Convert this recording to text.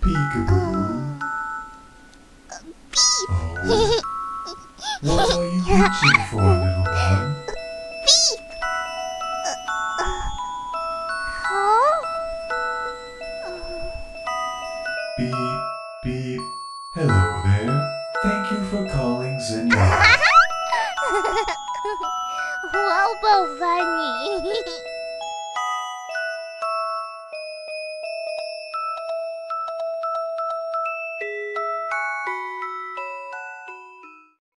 Peekaboo. Oh, what are you reaching for, little one? Beep! Huh? Beep, beep. Hello there. Thank you for calling Zenyatta. Well, funny.